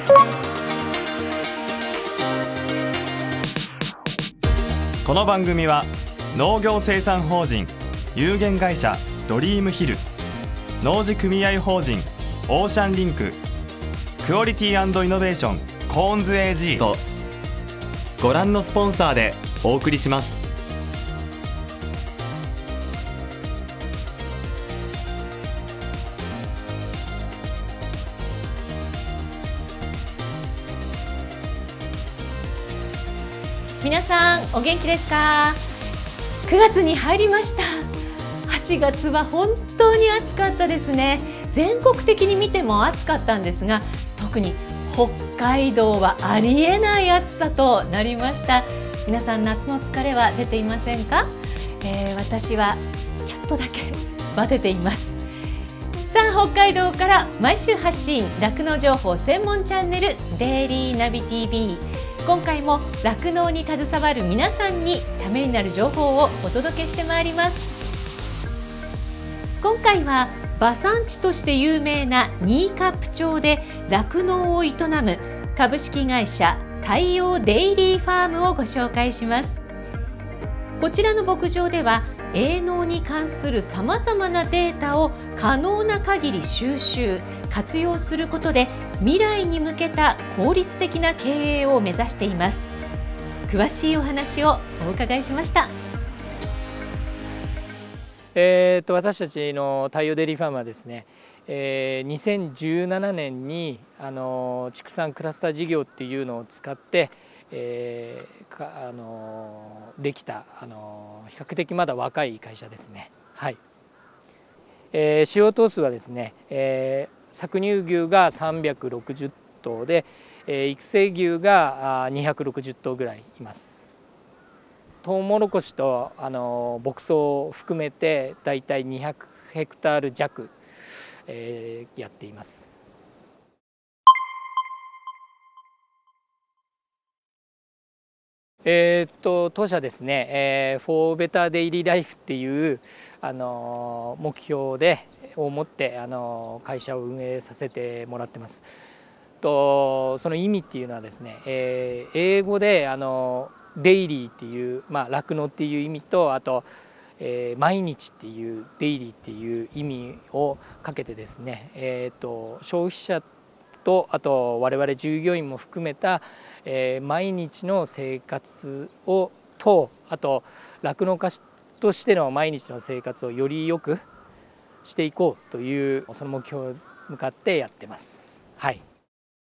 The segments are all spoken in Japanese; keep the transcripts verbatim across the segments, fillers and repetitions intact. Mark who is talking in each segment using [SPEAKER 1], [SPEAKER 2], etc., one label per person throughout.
[SPEAKER 1] この番組は農業生産法人有限会社ドリームヒル、農事組合法人オーシャンリンク、クオリティ&イノベーションコーンズ エージー とご覧のスポンサーでお送りします。
[SPEAKER 2] 皆さんお元気ですか？くがつに入りました。はちがつは本当に暑かったですね。全国的に見ても暑かったんですが、特に北海道はありえない暑さとなりました。皆さん夏の疲れは出ていませんか？えー、私はちょっとだけバテています。さあ、北海道から毎週発信酪農情報専門チャンネルデイリーナビ ティービー、今回も酪農に携わる皆さんにためになる情報をお届けしてまいります。今回は馬産地として有名な新冠町で酪農を営む株式会社太陽デイリーファームをご紹介します。こちらの牧場では営農に関するさまざまなデータを可能な限り収集活用することで未来に向けた効率的な経営を目指しています。詳しいお話をお伺いしました。
[SPEAKER 3] えー、と私たちの太陽デイリーファームはですね、えー、にせんじゅうななねんにあの畜産クラスター事業っていうのを使って、えー、かあのできたあの比較的まだ若い会社ですね。はい。えー、使用頭数はですね、えー搾乳牛がさんびゃくろくじゅっとうで、えー、育成牛がにひゃくろくじゅっとうぐらいいます。トウモロコシとあの牧草を含めてだいたいにひゃくヘクタール弱、えー、やっています。えー、っと当社ですね、えー、フォーベターデイリーライフっていうあの目標でを持ってあの会社を運営させてもらってます。とその意味っていうのはですね、えー、英語であのデイリーっていうまあ酪農っていう意味と、あと、えー、毎日っていうデイリーっていう意味をかけてですね、えー、と消費者とあと我々従業員も含めた、えー、毎日の生活をとあと酪農家としての毎日の生活をより良くしていこうというその目標に向かってやってます。はい。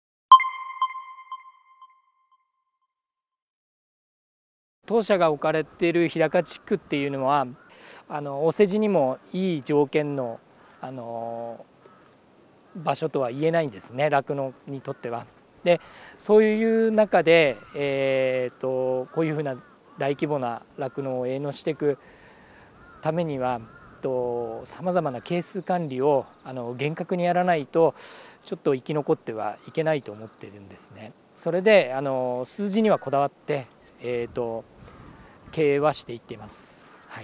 [SPEAKER 3] 当社が置かれている日高地区っていうのはあのお世辞にもいい条件のあの場所とは言えないんですね、酪農にとっては。でそういう中で、えー、とこういうふうな大規模な酪農を営農していくためにはさまざまな係数管理をあの厳格にやらないとちょっと生き残ってはいけないと思っているんですね。それであの数字にはこだわって、えー、と経営はしていっています。はい。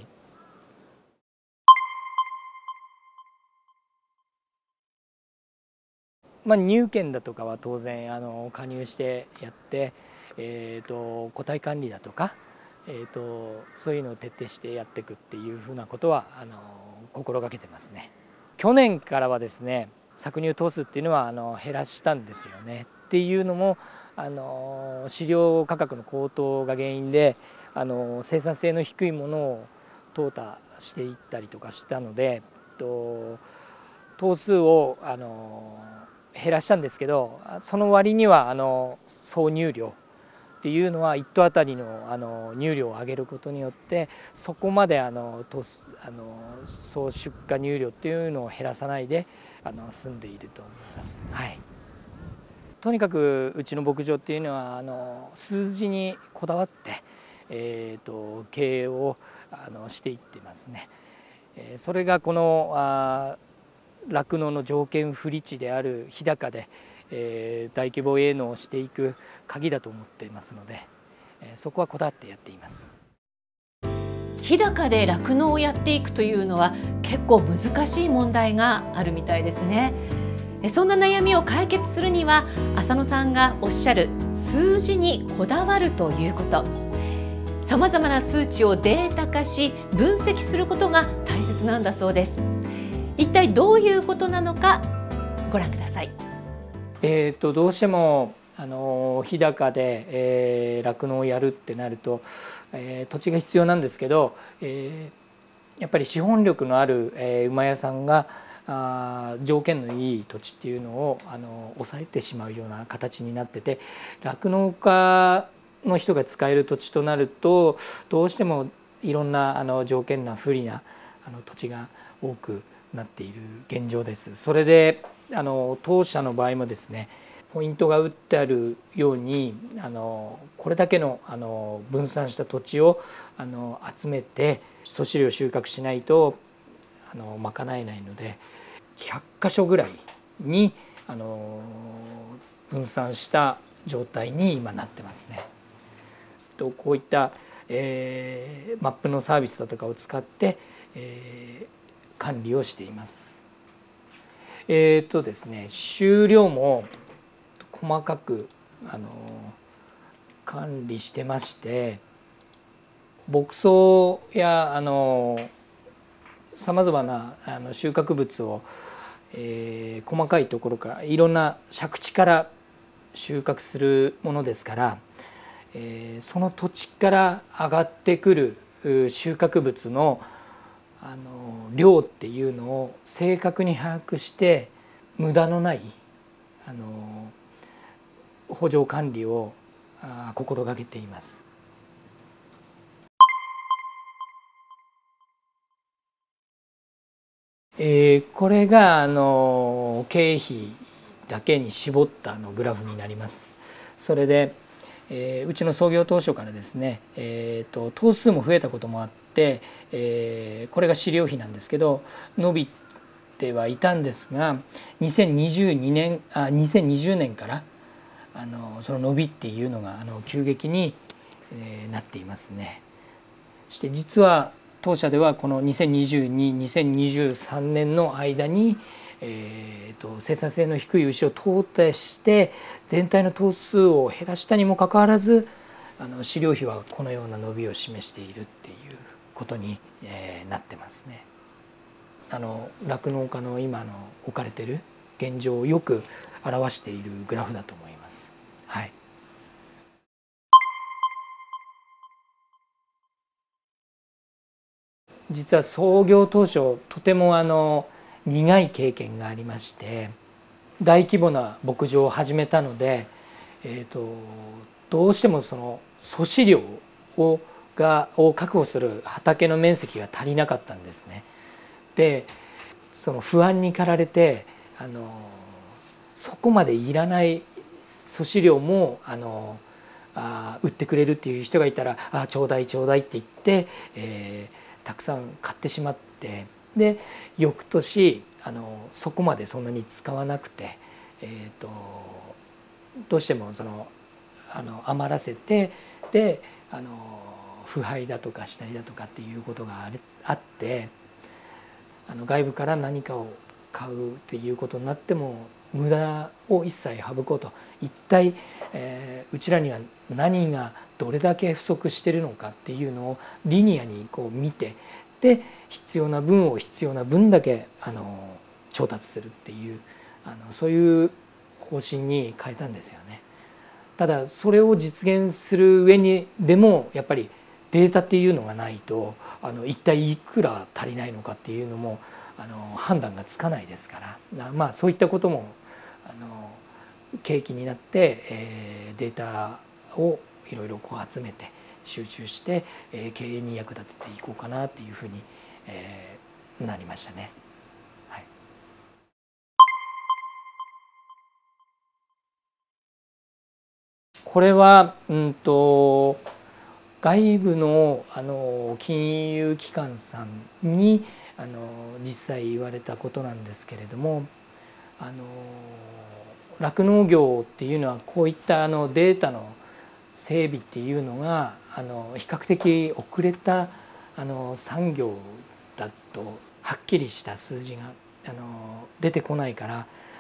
[SPEAKER 3] まあ、入券だとかは当然あの加入してやって、えー、と個体管理だとか、えー、とそういうのを徹底してやっていくっていうふうなことはあの心がけてますね。去年からはですね、搾乳頭数っていうのはあの減らしたんですよね。っていうのもあの飼料価格の高騰が原因であの生産性の低いものを淘汰していったりとかしたので、と頭数をあの減らしたんですけど、その割にはあの総乳量っていうのはいっとうあたりのあの乳量を上げることによってそこまであのあの総出荷乳量っていうのを減らさないであの済んでいると思います。はい。とにかくうちの牧場っていうのはあの数字にこだわって、えー、と経営をあのしていってますね。えー、それがこの酪農の条件不利地である日高で、えー、大規模営農をしていく鍵だと思っていますので、えー、そこはこだわってやっています。
[SPEAKER 2] 日高で酪農をやっていくというのは結構難しい問題があるみたいですね。 そんな悩みを解決するには浅野さんがおっしゃる数字にこだわるということ、さまざまな数値をデータ化し分析することが大切なんだそうです。一体どういうことなのかご覧ください。
[SPEAKER 3] えー、とどうしてもあの日高で酪農、えー、をやるってなると、えー、土地が必要なんですけど、えー、やっぱり資本力のある、えー、馬屋さんがあ条件のいい土地っていうのをあの抑えてしまうような形になってて、酪農家の人が使える土地となるとどうしてもいろんなあの条件な不利なあの土地が多くなっている現状です。それであの当社の場合もですね、ポイントが打ってあるようにあのこれだけのあの分散した土地をあの集めて粗飼料を収穫しないとあの賄えないので、ひゃっかしょぐらいにあの分散した状態に今なってますね。とこういった、えー、マップのサービスだとかを使って、えー、管理をしています。えーとですね、収量も細かくあの管理してまして、牧草やあのさまざまなあの収穫物を、えー、細かいところからいろんな借地から収穫するものですから、えー、その土地から上がってくる収穫物のあの量っていうのを正確に把握して無駄のないあの圃場管理を心がけています。えー、これがあの経費だけに絞ったあのグラフになります。それで、えー、うちの創業当初からですね、えーと、頭数も増えたこともあって、えー、これが飼料費なんですけど伸びてはいたんですが、にせんにじゅうにねんあにせんにじゅうねんからあのその伸びっていうのがあの急激に、えー、なっていますね。そして実は当社ではこのにせんにじゅうに、にせんにじゅうさんねんの間に、えー、と生産性の低い牛を淘汰して全体の頭数を減らしたにもかかわらずあの飼料費はこのような伸びを示しているっていうことに、えー、なってますね。あの酪農家の今の置かれている現状をよく表しているグラフだと思います。はい。実は創業当初とてもあの苦い経験がありまして、大規模な牧場を始めたので、えーと、どうしてもその粗飼料をがを確保する畑の面積が足りなかったんですね。でその不安に駆られてあのそこまでいらない粗飼料もあのあ売ってくれるっていう人がいたら「あちょうだいちょうだい」って言って、えー、たくさん買ってしまって、で翌年あのそこまでそんなに使わなくて、えー、とどうしてもそのあの余らせてであの腐敗だとかしたりだとかっていうことがあってあの外部から何かを買うっていうことになっても無駄を一切省こうと、一体、えー、うちらには何がどれだけ不足してるのかっていうのをリニアにこう見て、で必要な分を必要な分だけあの調達するっていうあのそういう方針に変えたんですよね。ただそれを実現する上にでもやっぱりデータっていうのがないとあの一体いくら足りないのかっていうのもあの判断がつかないですから、まあそういったこともあの契機になって、えー、データをいろいろこう集めて集中して、えー、経営に役立てていこうかなっていうふうに、えー、なりましたね。はい、これは、うんと外部のあの金融機関さんにあの実際言われたことなんですけれども、あの酪農業っていうのはこういったあのデータの整備っていうのがあの比較的遅れたあの産業だとはっきりした数字があの出てこないから、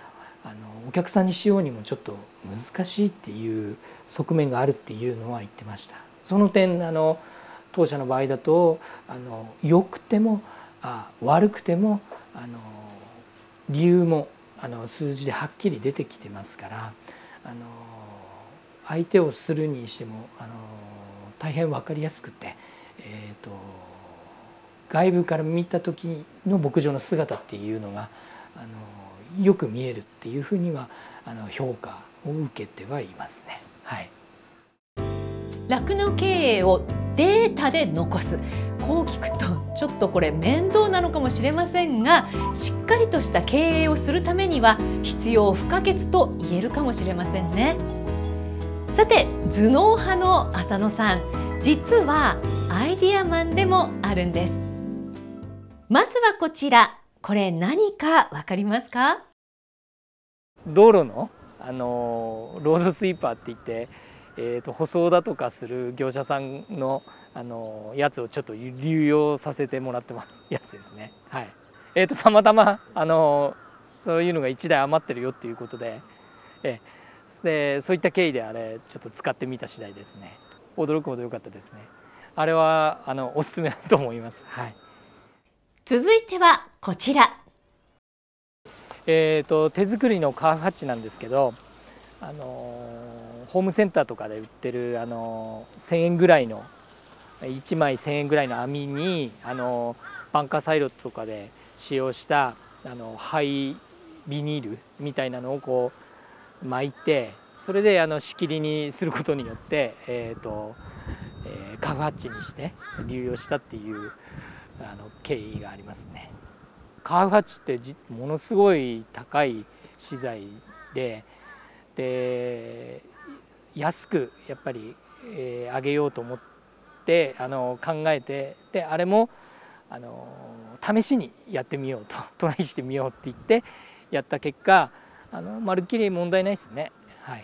[SPEAKER 3] あのお客さんにしようにもちょっと難しいっていう側面があるっていうのは言ってました。その点あの当社の場合だとあの良くてもあ悪くてもあの理由もあの数字ではっきり出てきてますから、あの相手をするにしてもあの大変分かりやすくて、えーと外部から見た時の牧場の姿っていうのがあのよく見えるっていうふうにはあの評価を受けてはいますね。はい。
[SPEAKER 2] 酪農経営をデータで残す、こう聞くとちょっとこれ面倒なのかもしれませんが、しっかりとした経営をするためには必要不可欠と言えるかもしれませんね。さて、頭脳派の浅野さん、実はアイディアマンでもあるんです。まずはこちら、これ何かわかりますか？
[SPEAKER 3] 道路のあのロードスイーパーって言って、えー、と舗装だとかする業者さんのあのやつをちょっと流用させてもらってますやつですね。はい。えー、とたまたまあのそういうのがいちだい余ってるよっていうことで、えでそういった経緯であれちょっと使ってみた次第ですね。驚くほど良かったですね。あれはあのおすすめだと思います。はい。
[SPEAKER 2] 続いてはこちら。
[SPEAKER 3] えー、と手作りのカーフハッチなんですけど、あのホームセンターとかで売ってるあのせんえんぐらいのいちまいせんえんぐらいの網にあのバンカーサイロとかで使用したあの廃ビニールみたいなのをこう巻いて、それであの仕切りにすることによって、えーとえー、カーフハッチにして流用したっていうあの経緯がありますね。カーフハッチってじものすごい高い資材で、で安くやっぱり、えー、上げようと思ってあの考えて、であれもあの試しにやってみようとトライしてみようって言ってやった結果、あのまるっきり問題ないですね。はい。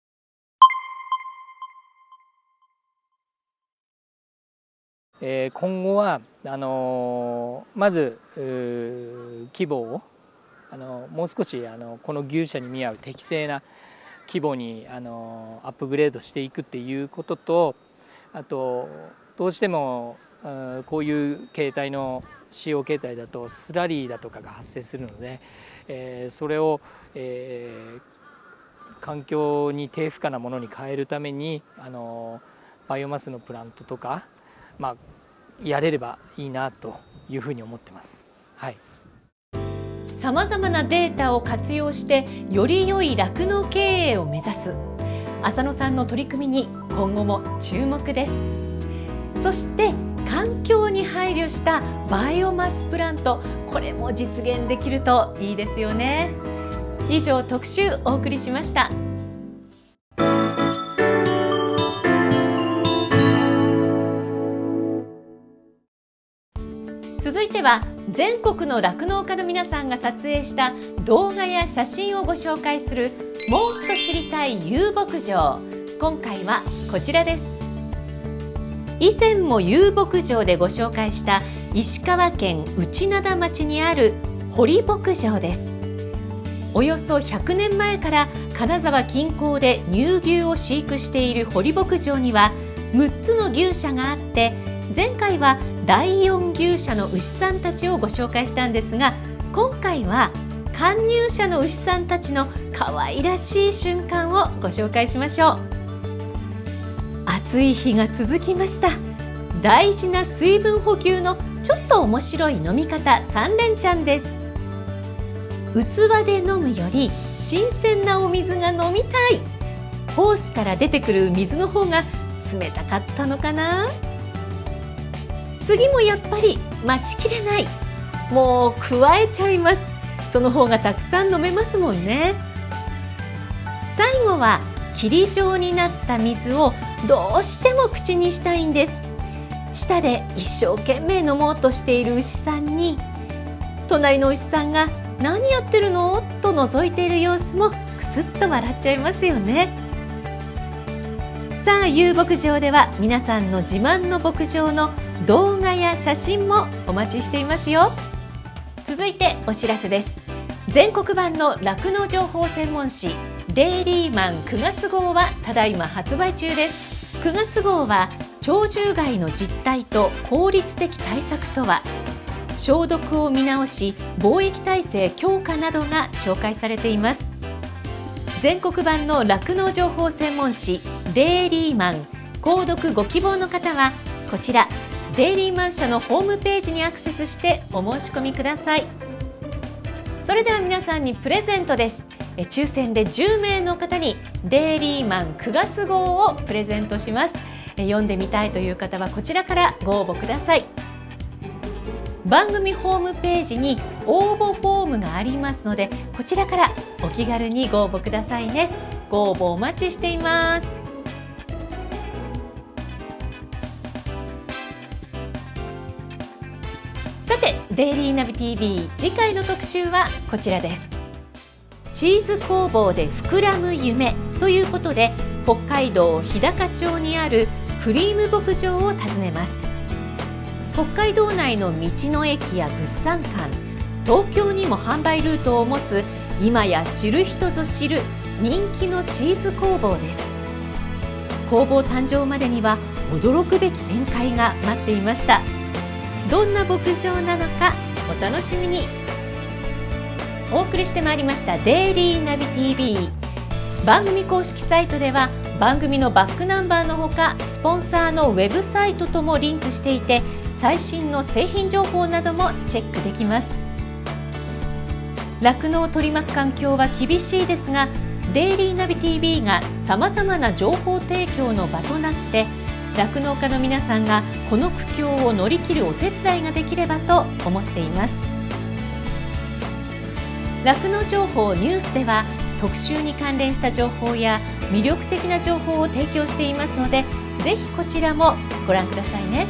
[SPEAKER 3] えー、今後はあのー、まず規模をあのもう少しあのこの牛舎に見合う適正な規模にあのアップグレードしていくっていうことと、あとどうしてもこういう形態の使用形態だとスラリーだとかが発生するので、えー、それを、えー、環境に低負荷なものに変えるためにあのバイオマスのプラントとか、まあ、やれればいいなというふうに思ってます。はい。
[SPEAKER 2] さまざまなデータを活用してより良い酪農経営を目指す浅野さんの取り組みに今後も注目です。そして環境に配慮したバイオマスプラント、これも実現できるといいですよね。以上、特集お送りしました。続いては全国の酪農家の皆さんが撮影した動画や写真をご紹介するもっと知りたい遊牧場。今回はこちらです。以前も遊牧場でご紹介した石川県内灘町にある堀牧場です。およそひゃくねんまえから金沢近郊で乳牛を飼育している堀牧場にはむっつの牛舎があって、前回はだいよん牛舎の牛さんたちをご紹介したんですが、今回は貫入者の牛さんたちの可愛らしい瞬間をご紹介しましょう。暑い日が続きました。大事な水分補給のちょっと面白い飲み方さん連チャンです。器で飲むより新鮮なお水が飲みたい。ホースから出てくる水の方が冷たかったのかな。次もやっぱり待ちきれない。もう加えちゃいます。その方がたくさん飲めますもんね。最後は霧状になった水をどうしても口にしたいんです。舌で一生懸命飲もうとしている牛さんに、隣の牛さんが何やってるのと覗いている様子もくすっと笑っちゃいますよね。さあ、遊牧場では皆さんの自慢の牧場の動画や写真もお待ちしていますよ。続いてお知らせです。 全国版の酪農情報専門誌デイリーマンくがつ号はただいま発売中です。くがつ号は鳥獣害の実態と効率的対策とは、消毒を見直し防疫体制強化などが紹介されています。全国版の酪農情報専門誌デイリーマン購読ご希望の方はこちらデイリーマン社のホームページにアクセスしてお申し込みください。それでは皆さんにプレゼントです。抽選でじゅうめいの方にデイリーマンくがつ号をプレゼントします。読んでみたいという方はこちらからご応募ください。番組ホームページに応募フォームがありますので、こちらからお気軽にご応募くださいね。ご応募お待ちしています。さて、デイリーナビ ティービー 次回の特集はこちらです。チーズ工房で膨らむ夢ということで、北海道日高町にあるクリーム牧場を訪ねます。北海道内の道の駅や物産館、東京にも販売ルートを持つ今や知る人ぞ知る人気のチーズ工房です。工房誕生までには驚くべき展開が待っていました。どんな牧場なのかお楽しみに。お送りしてまいりましたデイリーナビ ティービー。番組公式サイトでは番組のバックナンバーのほかスポンサーのウェブサイトともリンクしていて、最新の製品情報などもチェックできます。酪農を取り巻く環境は厳しいですが、デイリーナビ ティービー がさまざまな情報提供の場となって酪農家の皆さんがこの苦境を乗り切るお手伝いができればと思っています。酪農情報ニュースでは特集に関連した情報や魅力的な情報を提供していますので、ぜひこちらもご覧くださいね。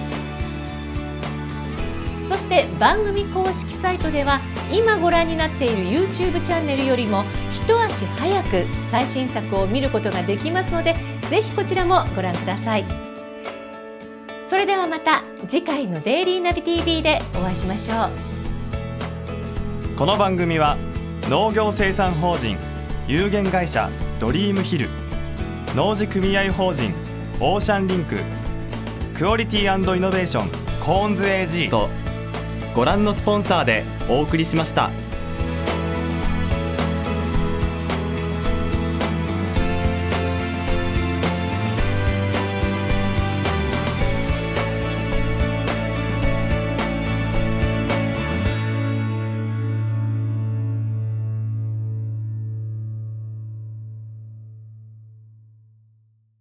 [SPEAKER 2] そして番組公式サイトでは今ご覧になっている YouTube チャンネルよりも一足早く最新作を見ることができますので、ぜひこちらもご覧ください。それではまた次回のデイリーナビ ティービー でお会いしましょう。
[SPEAKER 1] この番組は農業生産法人有限会社ドリームヒル、農事組合法人オーシャンリンク、クオリティ&イノベーションコーンズ エージー とご覧のスポンサーでお送りしました。